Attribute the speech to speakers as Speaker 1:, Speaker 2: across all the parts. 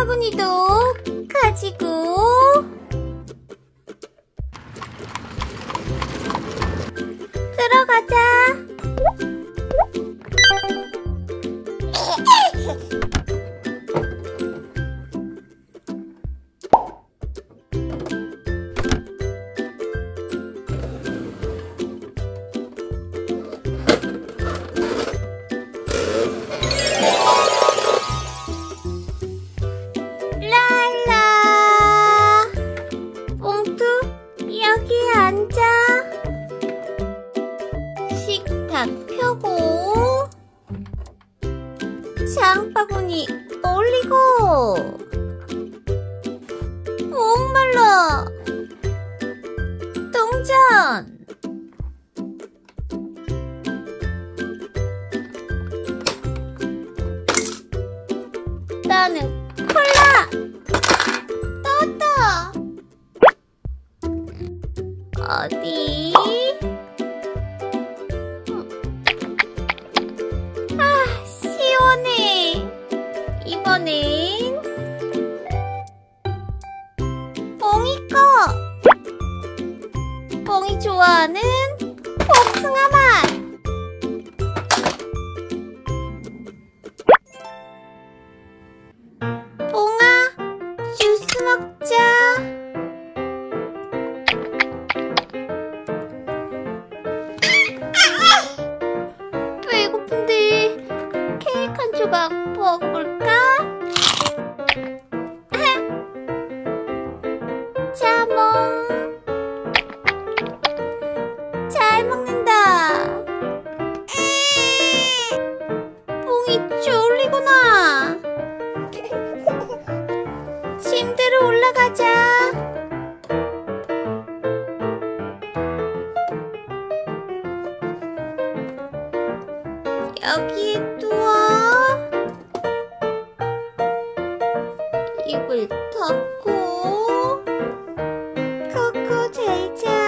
Speaker 1: 장바구니도 가지고 들어가자. 랄라, 뽕투 여기 앉아. 식탁 펴고 장바구니 올리고. 목말라. 동전. 나는 콜라. 떴다. 어디? 아, 시원해. 이번엔 뽕이 거. 뽕이 좋아하는 복숭아 맛. 뽕아, 주스 먹자. 배고픈데 케이크 한 조각 먹을까? 자몽. 잘 먹는다. 뽕이 졸리구나. 침대로 올라가자. 여기에 누워. 이불 덮고 코코 잘 자.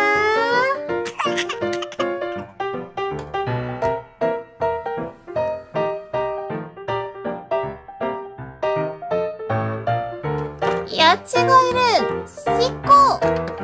Speaker 1: 야채 과일은 씻고.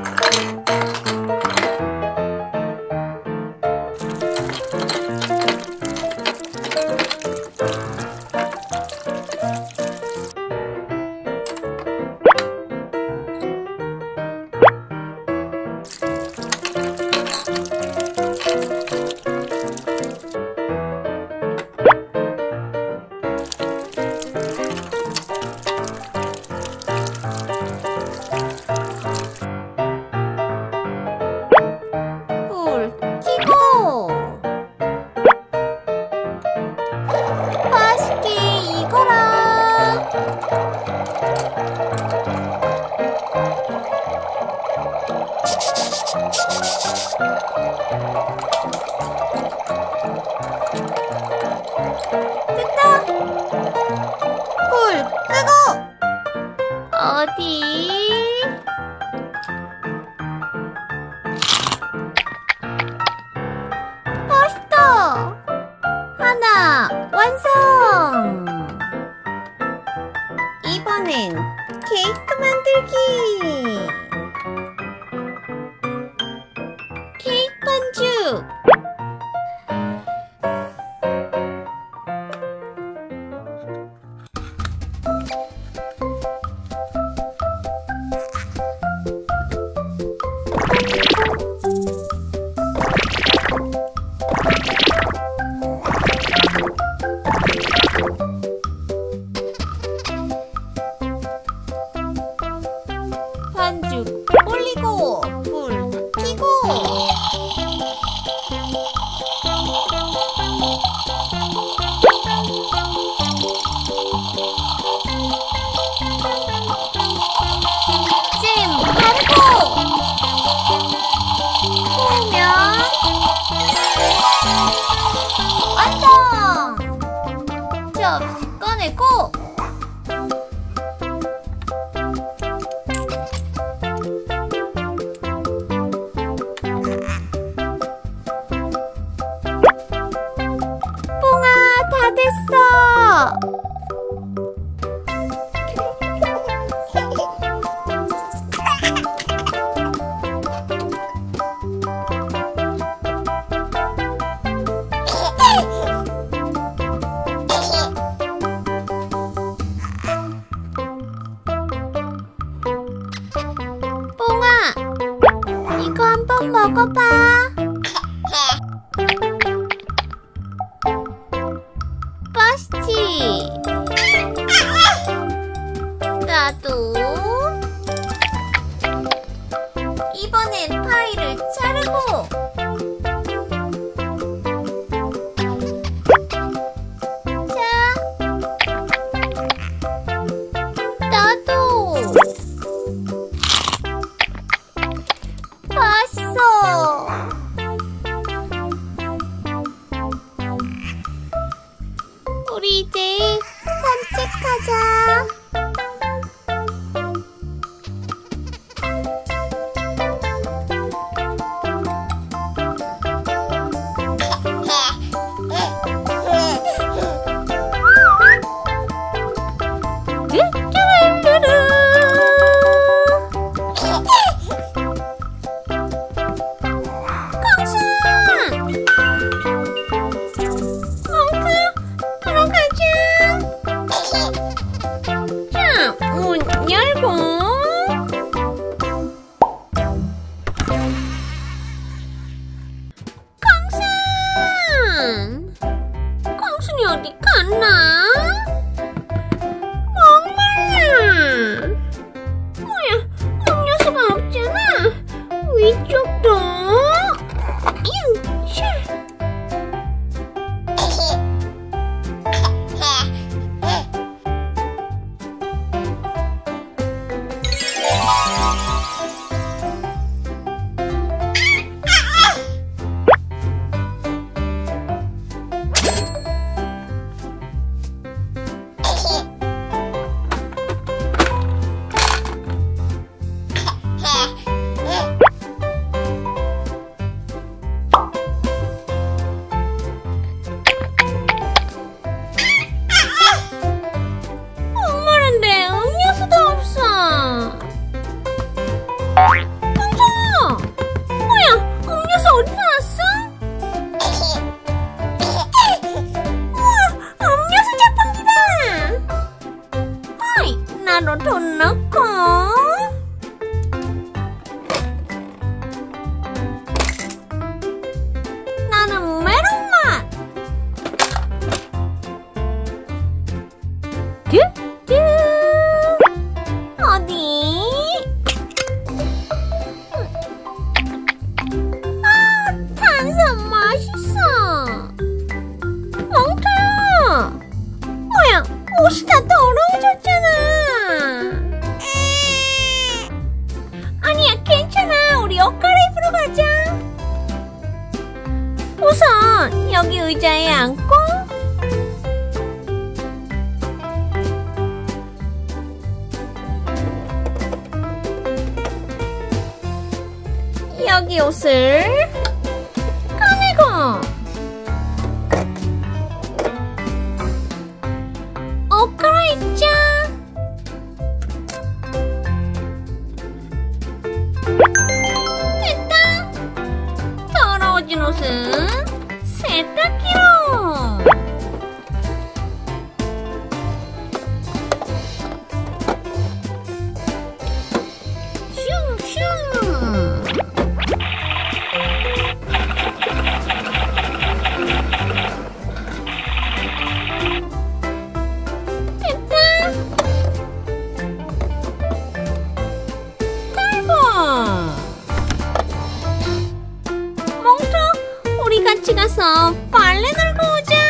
Speaker 1: 불 켜고. 맛있게 익어라. 됐다. 불 끄고. 어디? 맛있다. 하나 완성. 이번엔 케이크 만들기. 케이크 반죽. 반죽 우리 이제 산책하자. 강순이 어디 갔나? 목말라. 뭐야, 음료수가 없잖아. 위쪽도. 나도 돈 넣고. 나는 메론맛. 뚜뚜. 어디? 아, 탄산 맛있어. 멍터야. 뭐야, 옷이 다 더러워졌잖아. 아니야, 괜찮아. 우리 옷 갈아입으러 가자. 우선 여기 의자에 앉고 여기 옷을 꺼내고 옷 갈아입자. 됐다. 더러워진 옷은 세탁기로. 슝슝. 몽터, 우리 같이 가서 빨래 널고 오자.